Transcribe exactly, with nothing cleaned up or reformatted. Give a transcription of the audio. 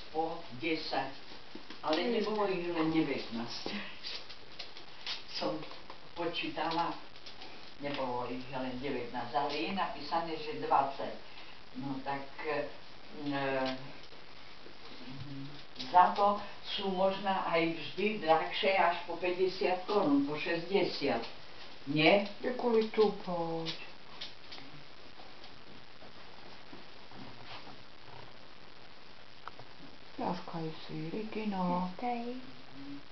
po desať, ale nebolo ich len devätnásť. Som počítala, nebolo ich len devätnásť, ale je napísané, že dvadsať. No tak e, za to sú možná aj vždy drahšie až po päťdesiat korún, po šesťdesiat. Nie? Je kvôli tu poď. Ťažkajú si, Regina. Hej.